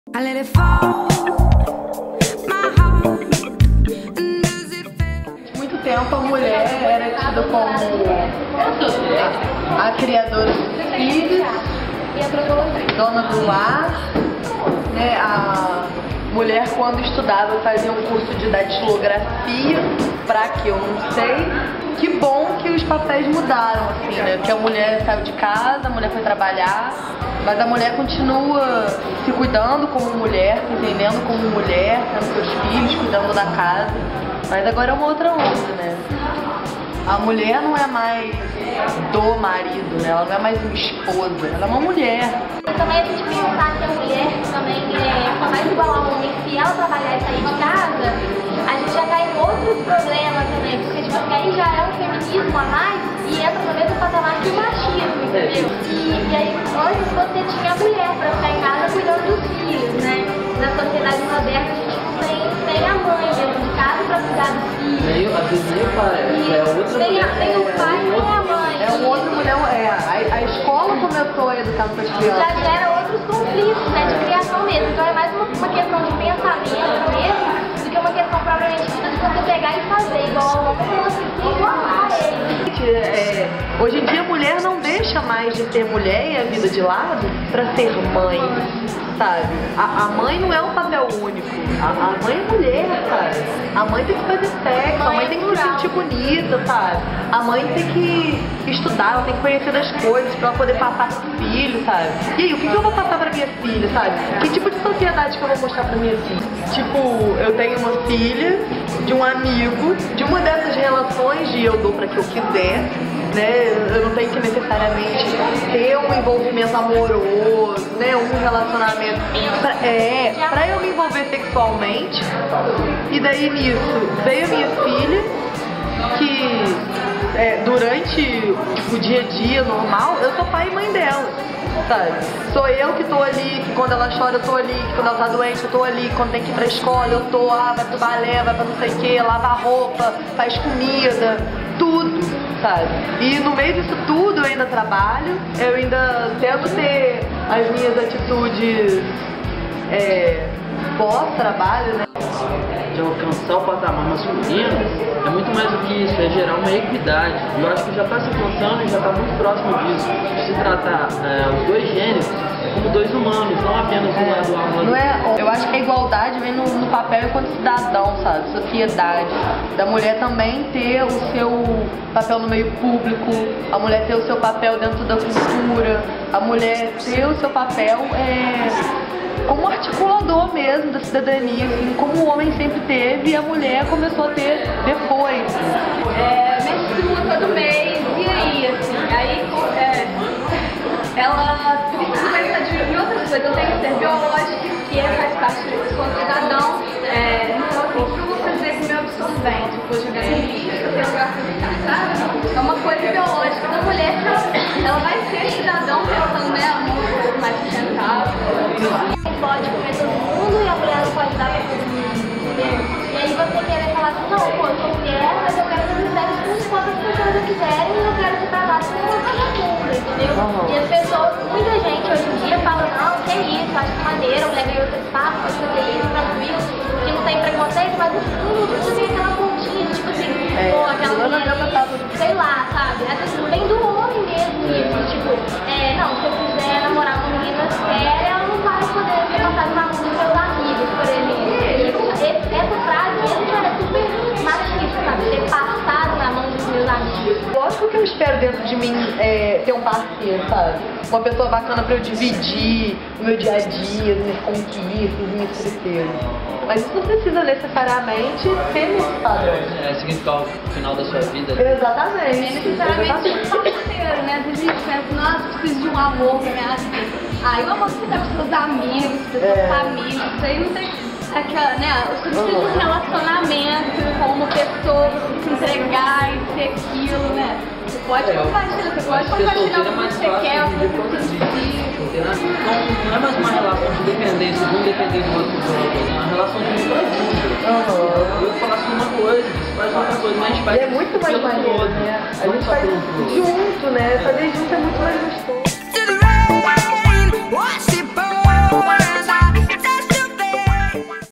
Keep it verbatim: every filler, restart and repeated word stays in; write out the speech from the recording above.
Muito tempo a mulher era tida como a criadora dos filhos, dona do lar, né? A mulher, quando estudava, fazia um curso de datilografia, pra que eu não sei. Que bom que os papéis mudaram, assim, né? Que a mulher saiu de casa, a mulher foi trabalhar, mas a mulher continua se cuidando como mulher, se entendendo como mulher, tendo seus filhos, cuidando da casa. Mas agora é uma outra onda, né? A mulher não é mais do marido, né? Ela não é mais uma esposa, ela é uma mulher. E também a gente pensar que a mulher também é mais igual ao homem, se ela trabalhar e sair de casa, a gente já cai em outros problemas também, porque tipo, aí já é um feminismo a mais e entra no mesmo patamar que o machismo, entendeu? E, e aí antes você tinha a mulher pra ficar em casa cuidando dos filhos, né? Na sociedade moderna a gente não tem, tem a mãe dentro de casa pra cuidar dos filhos. Nem, às vezes nem o pai, E é outra nem, mulher. nem o pai, nem a mãe. É uma outra mulher, é, a, a escola começou a educar suas crianças. Já gera outros conflitos, né, de criação mesmo. Então é mais uma, uma questão de pensamento mesmo, do que uma questão propriamente dita de você pegar e fazer, igual ao homem, você igualar ele. É, hoje em dia a mulher não deixa mais de ser mulher e a vida de lado pra ser mãe, sabe? A, a mãe não é um papel único, a, a mãe é mulher, sabe? A mãe tem que fazer sexo, a mãe tem que se sentir bonita, sabe? A mãe tem que estudar, ela tem que conhecer das coisas pra ela poder passar pro filho, sabe? E aí, o que, que eu vou passar pra minha filha, sabe? Que tipo de sociedade que eu vou mostrar pra minha filha? Tipo, eu tenho uma filha de um amigo, de uma dessas relações de eu dou pra que eu quiser, né? Eu não tenho que necessariamente ter um envolvimento amoroso, né? Um relacionamento. Pra, é, pra eu me envolver sexualmente. E daí nisso veio a minha filha, que é, durante tipo, o dia a dia normal, eu sou pai e mãe dela. Sabe? Sou eu que tô ali, que quando ela chora eu tô ali, que quando ela tá doente eu tô ali, quando tem que ir pra escola eu tô, ah, vai pro balé, vai pra não sei o que, lava a roupa, faz comida, tudo, sabe? E no meio disso tudo eu ainda trabalho, eu ainda tento ter as minhas atitudes é, pós-trabalho, né? De alcançar o patamar masculino é muito mais do que isso, é gerar uma equidade. Eu acho que já está se alcançando e já está muito próximo disso, de se tratar é, os dois gêneros como dois humanos, não apenas um lado a lado. Não é, eu acho que a igualdade vem no, no papel enquanto cidadão, sabe? Sociedade. Da mulher também ter o seu papel no meio público, a mulher ter o seu papel dentro da cultura, a mulher ter o seu papel é, como articulador mesmo da cidadania, assim, como o homem sempre teve e a mulher começou a ter depois. É, menstrua todo mês, e aí, assim, aí é, ela precisa pensar de outras coisas, eu tenho que ser biológica, que é, faz parte do seu cidadão, é, então assim, o que eu vou fazer com o meu absorvente? Eu vou jogar no lixo, eu tenho lugar pra ficar, sabe? É uma coisa biológica da mulher que ela, ela vai ser cidadão pensando, né, amor, mais sustentável. Pode comer todo mundo e a mulher não pode dar pra todo mundo, entendeu? E aí você querer falar assim, não, pô, eu sou mulher, mas eu quero fazer sexo com quantas pessoas eu quiser e eu quero ser tratado como uma vagabunda, entendeu? Uhum. E as pessoas, muita gente hoje em dia fala, não, que é isso, acho que maneira, a mulher ganhou outro espaço, pode fazer isso, tranquilo, que não tem preconceito, mas no fundo tudo tem aquela pontinha, tipo assim, É, pô, aquela mulher eu tava... sei lá, sabe? Às vezes vem do homem mesmo isso, tipo, é, não, se eu quiser namorar uma menina séria, ela não vai poder ter passado na mão dos meus amigos, por exemplo. Esse, essa frase mesmo já é super machista, sabe? Ter passado na mão dos meus amigos. Lógico que eu espero dentro de mim é, ter um parceiro, sabe? Uma pessoa bacana pra eu dividir o meu dia a dia, as minhas conquistas, as minhas tristezas. Mas isso não precisa necessariamente ser nesse padrão. É significar o final da sua vida. Exatamente. É necessariamente um parceiro, né? Às vezes a gente pensa, nossa, preciso de um amor pra minha vida. Ah, e o amor que você dá pros seus amigos, pras suas É. famílias, isso aí não tem aquela, né? Você precisa de um relacionamento com uma pessoa, você tem que se entregar e ser aquilo, né? Você pode É, compartilhar, você pode ser compartilhar solteiro é o que mais você fácil quer, o de que viver você precisa. Solteiro não, não é mais uma relação de dependência, de um depender do outro, é uma relação de muita ajuda. Uhum. Eu faço uma coisa, você faz outra coisa, mas a gente E faz é muito mais pelo maneiro, outro, né? A não gente só faz pelo outro. junto, né? Fazer junto é muito mais gostoso.